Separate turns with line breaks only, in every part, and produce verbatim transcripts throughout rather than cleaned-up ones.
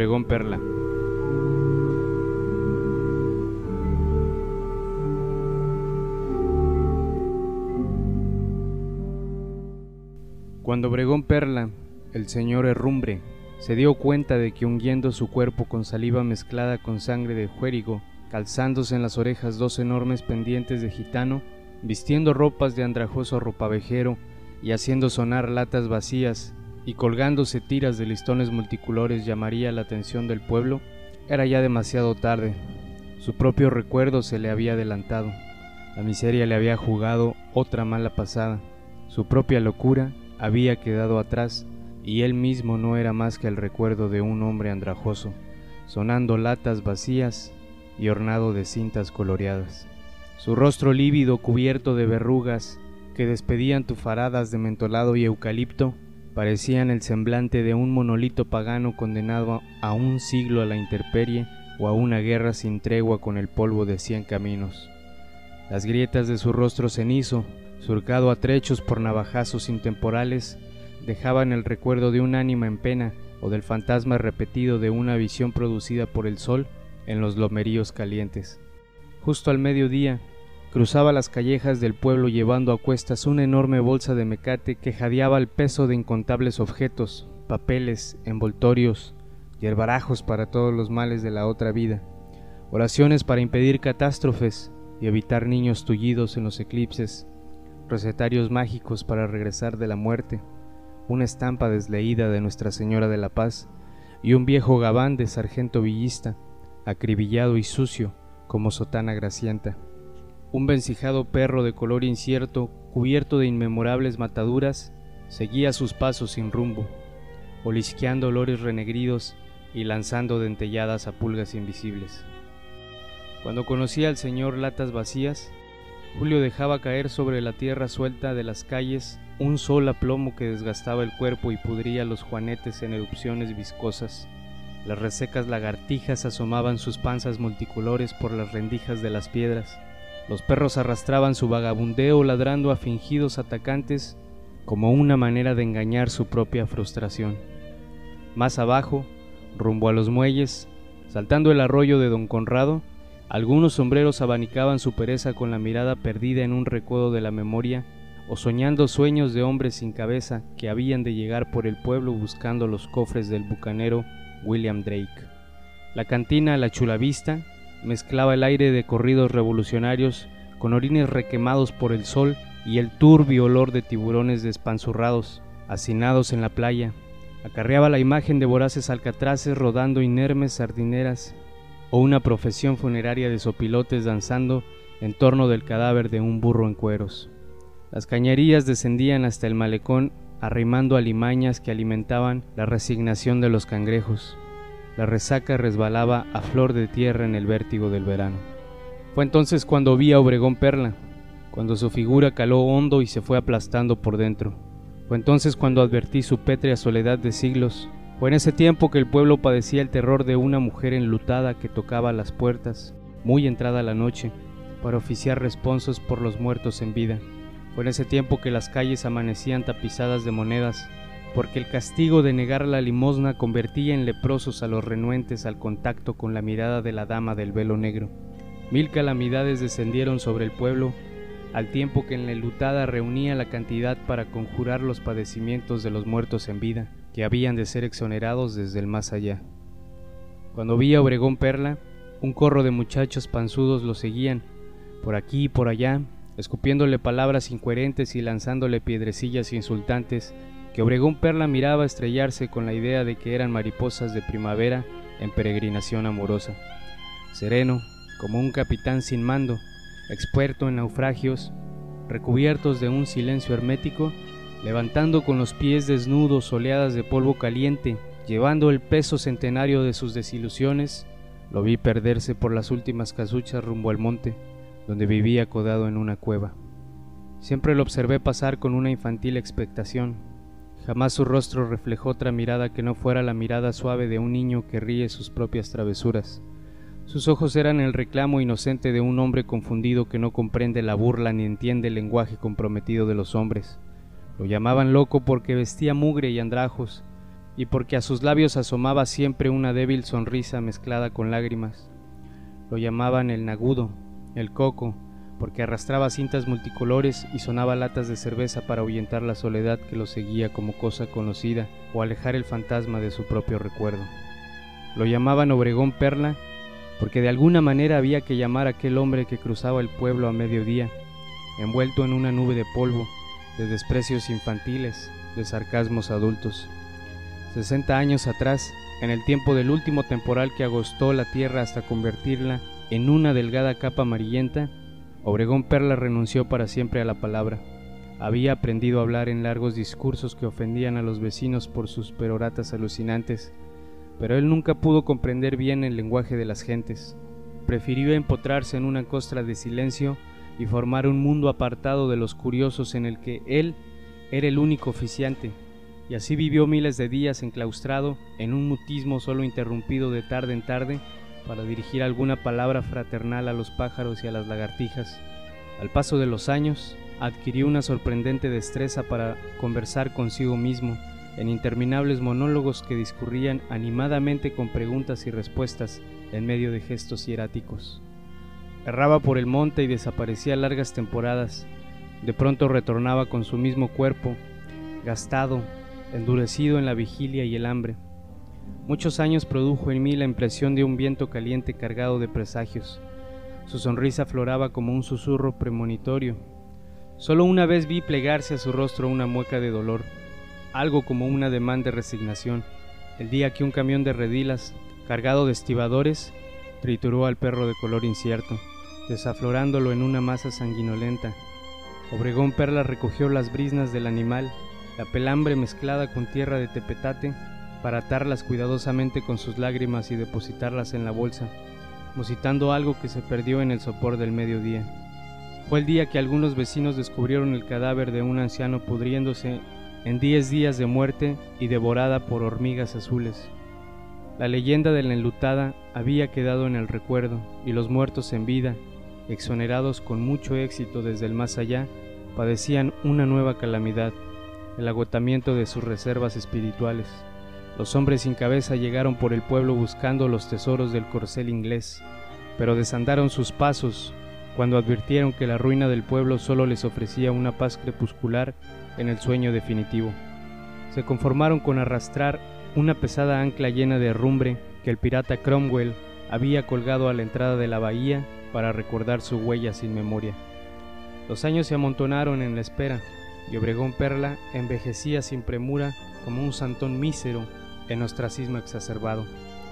Obregón Perla. Cuando Obregón Perla, el señor Herrumbre, se dio cuenta de que ungiendo su cuerpo con saliva mezclada con sangre de juérigo, calzándose en las orejas dos enormes pendientes de gitano, vistiendo ropas de andrajoso ropavejero y haciendo sonar latas vacías y colgándose tiras de listones multicolores llamaría la atención del pueblo, era ya demasiado tarde. Su propio recuerdo se le había adelantado, la miseria le había jugado otra mala pasada, su propia locura había quedado atrás y él mismo no era más que el recuerdo de un hombre andrajoso, sonando latas vacías y ornado de cintas coloreadas. Su rostro lívido cubierto de verrugas que despedían tufaradas de mentolado y eucalipto parecían el semblante de un monolito pagano condenado a un siglo a la intemperie o a una guerra sin tregua con el polvo de cien caminos. Las grietas de su rostro cenizo, surcado a trechos por navajazos intemporales, dejaban el recuerdo de un ánima en pena o del fantasma repetido de una visión producida por el sol en los lomeríos calientes. Justo al mediodía, cruzaba las callejas del pueblo llevando a cuestas una enorme bolsa de mecate que jadeaba al peso de incontables objetos, papeles, envoltorios, yerbarajos para todos los males de la otra vida, oraciones para impedir catástrofes y evitar niños tullidos en los eclipses, recetarios mágicos para regresar de la muerte, una estampa desleída de Nuestra Señora de la Paz y un viejo gabán de sargento villista, acribillado y sucio como sotana grasienta. Un vencijado perro de color incierto, cubierto de inmemorables mataduras, seguía sus pasos sin rumbo, olisqueando olores renegridos y lanzando dentelladas a pulgas invisibles. Cuando conocía al señor Latas Vacías, Julio dejaba caer sobre la tierra suelta de las calles un sol a plomo que desgastaba el cuerpo y pudría los juanetes en erupciones viscosas. Las resecas lagartijas asomaban sus panzas multicolores por las rendijas de las piedras. Los perros arrastraban su vagabundeo ladrando a fingidos atacantes como una manera de engañar su propia frustración. Más abajo, rumbo a los muelles, saltando el arroyo de Don Conrado, algunos sombreros abanicaban su pereza con la mirada perdida en un recodo de la memoria o soñando sueños de hombres sin cabeza que habían de llegar por el pueblo buscando los cofres del bucanero William Drake. La cantina La Chulavista mezclaba el aire de corridos revolucionarios con orines requemados por el sol y el turbio olor de tiburones despanzurrados, hacinados en la playa. Acarreaba la imagen de voraces alcatraces rodando inermes sardineras o una profesión funeraria de sopilotes danzando en torno del cadáver de un burro en cueros. Las cañerías descendían hasta el malecón arrimando alimañas que alimentaban la resignación de los cangrejos. La resaca resbalaba a flor de tierra en el vértigo del verano. Fue entonces cuando vi a Obregón Perla, cuando su figura caló hondo y se fue aplastando por dentro. Fue entonces cuando advertí su pétrea soledad de siglos. Fue en ese tiempo que el pueblo padecía el terror de una mujer enlutada que tocaba las puertas, muy entrada la noche, para oficiar responsos por los muertos en vida. Fue en ese tiempo que las calles amanecían tapizadas de monedas, porque el castigo de negar la limosna convertía en leprosos a los renuentes al contacto con la mirada de la dama del velo negro. Mil calamidades descendieron sobre el pueblo, al tiempo que en la enlutada reunía la cantidad para conjurar los padecimientos de los muertos en vida, que habían de ser exonerados desde el más allá. Cuando vi a Obregón Perla, un corro de muchachos panzudos lo seguían, por aquí y por allá, escupiéndole palabras incoherentes y lanzándole piedrecillas insultantes, que Obregón Perla miraba estrellarse con la idea de que eran mariposas de primavera en peregrinación amorosa. Sereno, como un capitán sin mando, experto en naufragios, recubiertos de un silencio hermético, levantando con los pies desnudos oleadas de polvo caliente, llevando el peso centenario de sus desilusiones, lo vi perderse por las últimas casuchas rumbo al monte, donde vivía acodado en una cueva. Siempre lo observé pasar con una infantil expectación. Jamás su rostro reflejó otra mirada que no fuera la mirada suave de un niño que ríe sus propias travesuras. Sus ojos eran el reclamo inocente de un hombre confundido que no comprende la burla ni entiende el lenguaje comprometido de los hombres. Lo llamaban loco porque vestía mugre y andrajos, y porque a sus labios asomaba siempre una débil sonrisa mezclada con lágrimas. Lo llamaban el Nagudo, el Coco, porque arrastraba cintas multicolores y sonaba latas de cerveza para ahuyentar la soledad que lo seguía como cosa conocida o alejar el fantasma de su propio recuerdo. Lo llamaban Obregón Perla, porque de alguna manera había que llamar a aquel hombre que cruzaba el pueblo a mediodía, envuelto en una nube de polvo, de desprecios infantiles, de sarcasmos adultos. Sesenta años atrás, en el tiempo del último temporal que agostó la tierra hasta convertirla en una delgada capa amarillenta, Obregón Perla renunció para siempre a la palabra. Había aprendido a hablar en largos discursos que ofendían a los vecinos por sus peroratas alucinantes, pero él nunca pudo comprender bien el lenguaje de las gentes. Prefirió empotrarse en una costra de silencio y formar un mundo apartado de los curiosos en el que él era el único oficiante, y así vivió miles de días enclaustrado en un mutismo solo interrumpido de tarde en tarde para dirigir alguna palabra fraternal a los pájaros y a las lagartijas. Al paso de los años, adquirió una sorprendente destreza para conversar consigo mismo en interminables monólogos que discurrían animadamente con preguntas y respuestas en medio de gestos hieráticos. Erraba por el monte y desaparecía largas temporadas. De pronto retornaba con su mismo cuerpo, gastado, endurecido en la vigilia y el hambre. Muchos años produjo en mí la impresión de un viento caliente cargado de presagios. Su sonrisa afloraba como un susurro premonitorio. Solo una vez vi plegarse a su rostro una mueca de dolor, algo como un ademán de resignación, el día que un camión de redilas, cargado de estibadores, trituró al perro de color incierto, desaflorándolo en una masa sanguinolenta. Obregón Perla recogió las briznas del animal, la pelambre mezclada con tierra de tepetate, para atarlas cuidadosamente con sus lágrimas y depositarlas en la bolsa, musitando algo que se perdió en el sopor del mediodía. Fue el día que algunos vecinos descubrieron el cadáver de un anciano pudriéndose en diez días de muerte y devorada por hormigas azules. La leyenda de la enlutada había quedado en el recuerdo, y los muertos en vida, exonerados con mucho éxito desde el más allá, padecían una nueva calamidad, el agotamiento de sus reservas espirituales. Los hombres sin cabeza llegaron por el pueblo buscando los tesoros del corcel inglés, pero desandaron sus pasos cuando advirtieron que la ruina del pueblo solo les ofrecía una paz crepuscular en el sueño definitivo. Se conformaron con arrastrar una pesada ancla llena de herrumbre que el pirata Cromwell había colgado a la entrada de la bahía para recordar su huella sin memoria. Los años se amontonaron en la espera, y Obregón Perla envejecía sin premura como un santón mísero en ostracismo exacerbado.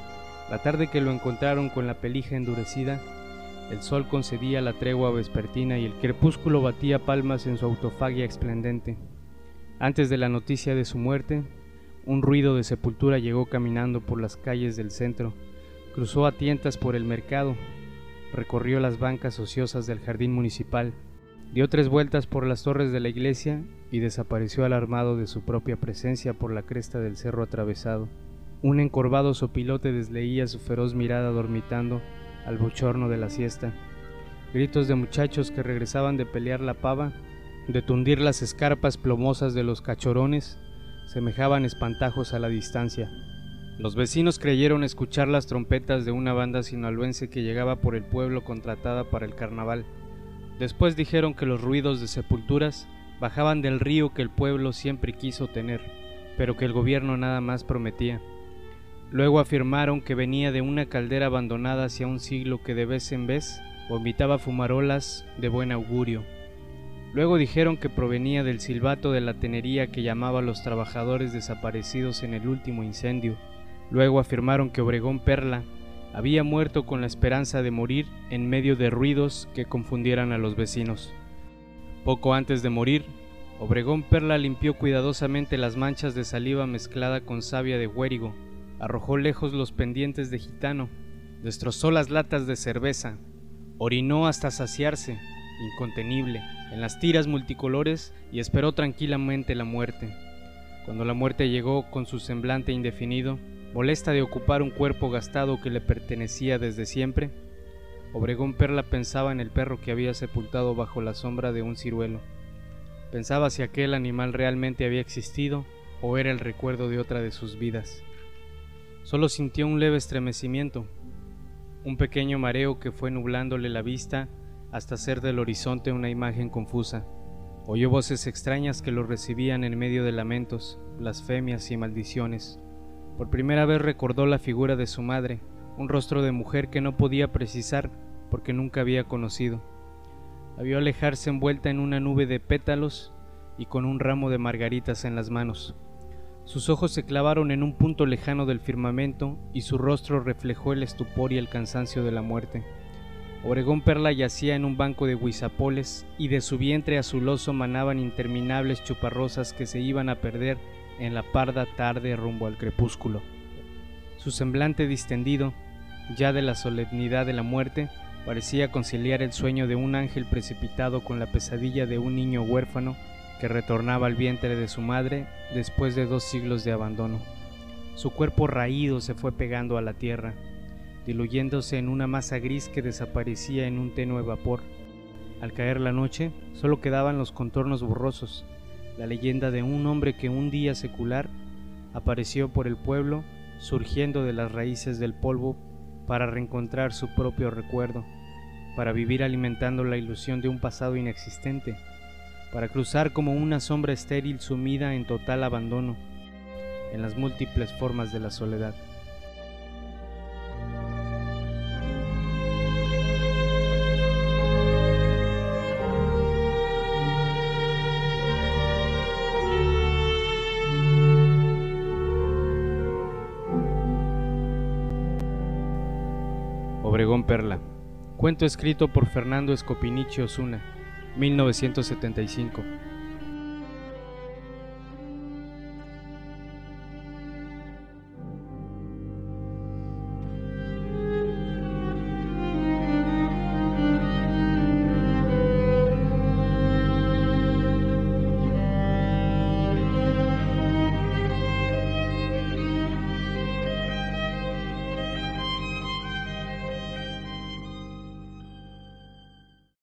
La tarde que lo encontraron con la pelija endurecida, el sol concedía la tregua vespertina y el crepúsculo batía palmas en su autofagia esplendente. Antes de la noticia de su muerte, un ruido de sepultura llegó caminando por las calles del centro, cruzó a tientas por el mercado, recorrió las bancas ociosas del jardín municipal, dio tres vueltas por las torres de la iglesia y desapareció alarmado de su propia presencia por la cresta del cerro atravesado. Un encorvado sopilote desleía su feroz mirada dormitando al bochorno de la siesta. Gritos de muchachos que regresaban de pelear la pava, de tundir las escarpas plomosas de los cachorones, semejaban espantajos a la distancia. Los vecinos creyeron escuchar las trompetas de una banda sinaloense que llegaba por el pueblo contratada para el carnaval. Después dijeron que los ruidos de sepulturas bajaban del río que el pueblo siempre quiso tener, pero que el gobierno nada más prometía. Luego afirmaron que venía de una caldera abandonada hacía un siglo que de vez en vez vomitaba fumarolas de buen augurio. Luego dijeron que provenía del silbato de la tenería que llamaba a los trabajadores desaparecidos en el último incendio. Luego afirmaron que Obregón Perla había muerto con la esperanza de morir en medio de ruidos que confundieran a los vecinos. Poco antes de morir, Obregón Perla limpió cuidadosamente las manchas de saliva mezclada con savia de huérigo, arrojó lejos los pendientes de gitano, destrozó las latas de cerveza, orinó hasta saciarse, incontenible, en las tiras multicolores y esperó tranquilamente la muerte. Cuando la muerte llegó con su semblante indefinido, molesta de ocupar un cuerpo gastado que le pertenecía desde siempre, Obregón Perla pensaba en el perro que había sepultado bajo la sombra de un ciruelo. Pensaba si aquel animal realmente había existido o era el recuerdo de otra de sus vidas. Solo sintió un leve estremecimiento, un pequeño mareo que fue nublándole la vista hasta hacer del horizonte una imagen confusa. Oyó voces extrañas que lo recibían en medio de lamentos, blasfemias y maldiciones. Por primera vez recordó la figura de su madre, un rostro de mujer que no podía precisar porque nunca había conocido. La vio alejarse envuelta en una nube de pétalos y con un ramo de margaritas en las manos. Sus ojos se clavaron en un punto lejano del firmamento y su rostro reflejó el estupor y el cansancio de la muerte. Obregón Perla yacía en un banco de guisapoles y de su vientre azuloso manaban interminables chuparrosas que se iban a perder en la parda tarde rumbo al crepúsculo. Su semblante distendido, ya de la solemnidad de la muerte, parecía conciliar el sueño de un ángel precipitado con la pesadilla de un niño huérfano que retornaba al vientre de su madre después de dos siglos de abandono. Su cuerpo raído se fue pegando a la tierra, diluyéndose en una masa gris que desaparecía en un tenue vapor. Al caer la noche, solo quedaban los contornos borrosos, la leyenda de un hombre que un día secular apareció por el pueblo, surgiendo de las raíces del polvo para reencontrar su propio recuerdo, para vivir alimentando la ilusión de un pasado inexistente, para cruzar como una sombra estéril sumida en total abandono, en las múltiples formas de la soledad. Obregón Perla. Cuento escrito por Fernando Scopinichi Osuna, mil novecientos setenta y cinco.